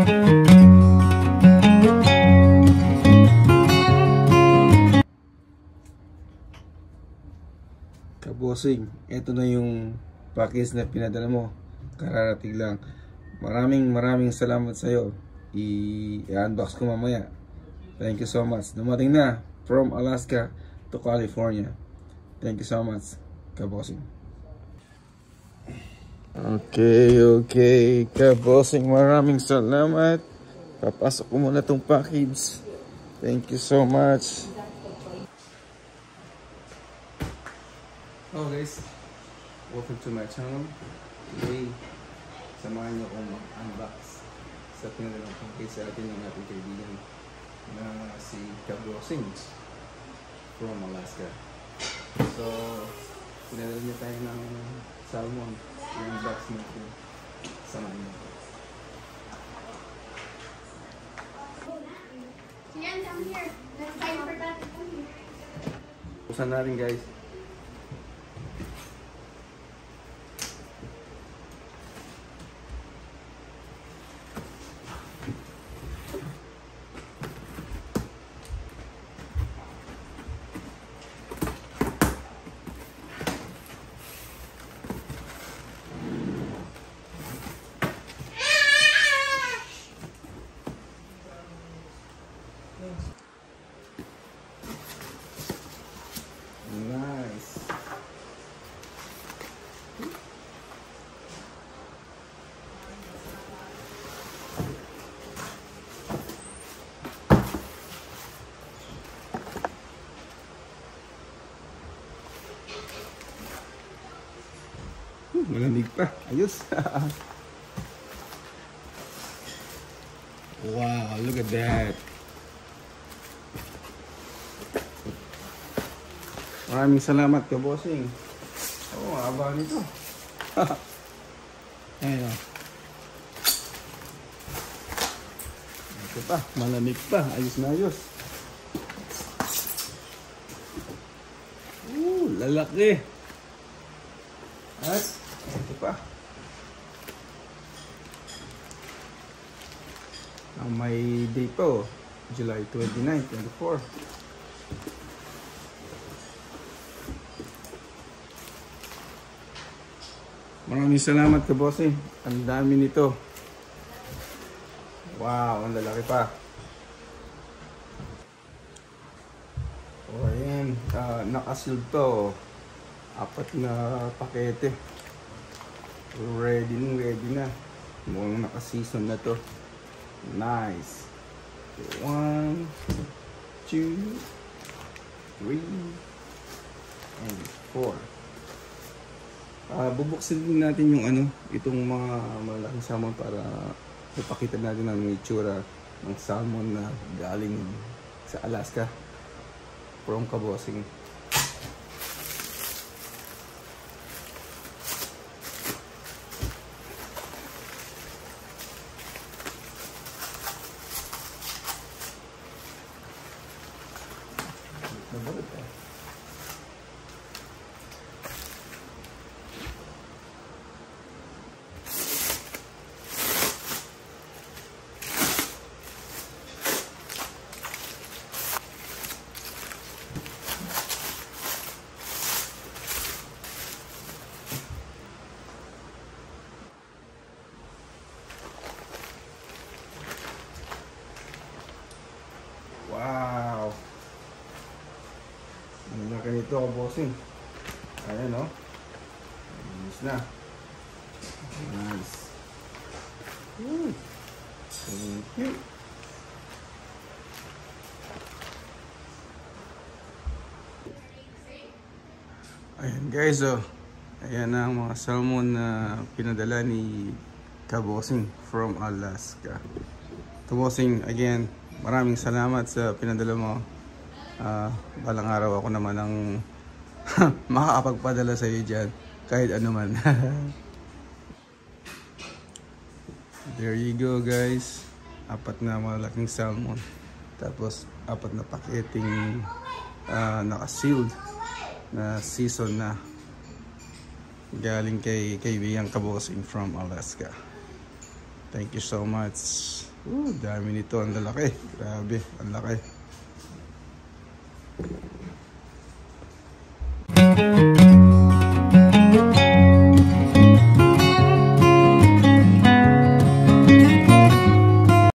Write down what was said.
Kabosing, ito na yung package na pinadala mo. Kararating lang. Maraming salamat sa iyo. I-unbox ko mamaya. Thank you so much. Dumating na from Alaska to California. Thank you so much, Kabosing. Okay, Kabosing, maraming salamat. Papasok ko muna tong package. Thank you so much. Hello guys, welcome to my channel. Today, samahan niyo akong mag-unbox sa pinadalang package sa atin ng ating kaibigan na si Kabosing from Alaska. So, pinadala niya tayo ng salmon. I-unbox natin. Samahan niyo. Yan, come here. Let's fight for that. Come here. Usan natin guys. Nice. Malamig pa. Ayos. Wow, look at that. Maraming salamat, Kabosing. Oh, haba nito. Ayun. Ito pa, malamig pa. Ayos na ayos. Lalaki. At ito pa. May date po. July 29, 24. Maraming salamat, Kabosing. Ang dami nito. Wow, ang lalaki pa. O, ayan. Nakasealed to. 4 na pakete. Ready na. Mukhang naka-season na to. Nice. 1, 2, 3, and 4. Bubuksin din natin yung itong mga malaking salmon para ipakita natin ang itsura ng salmon na galing sa Alaska from Kabosing. Wow! Ang laki nito, Kabosing. Ayan, no? Ayos na. Nice. Thank you. Ayan guys, oh. Ayan ang mga salmon na pinadala ni Kabosing from Alaska. Kabosing, again, maraming salamat sa pinadala mo. Balang araw ako naman ang makakapagpadala sa iyo dyan. Kahit ano man. There you go guys. 4 na malaking salmon. Tapos 4 na paketing naka-sealed na season na. Galing kay kaibigang Kabosing from Alaska. Thank you so much. Dami nito. Ang lalaki. Grabe. Ang laki.